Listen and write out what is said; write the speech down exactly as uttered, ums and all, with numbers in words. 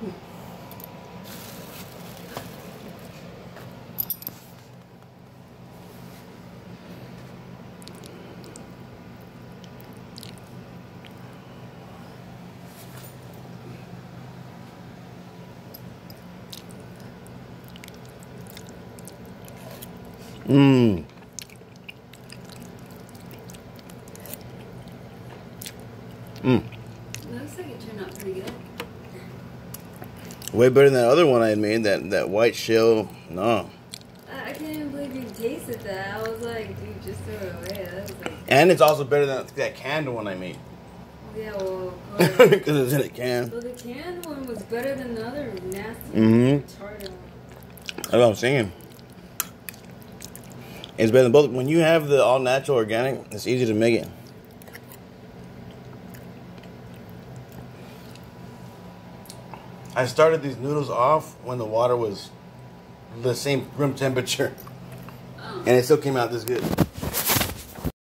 Mmm. Mmm. Looks like it turned out pretty good. Way better than that other one I made, that, that white shell. No. I, I can't even believe you tasted that. I was like, dude, just throw it away. That was like... And it's also better than that canned one I made. Yeah, well, because it's in a can. Well, the canned one was better than the other nasty Mm-hmm. retarded one. That's what I'm saying. It's better than both. When you have the all-natural organic, it's easy to make it. I started these noodles off when the water was the same room temperature. Oh. And it still came out this good.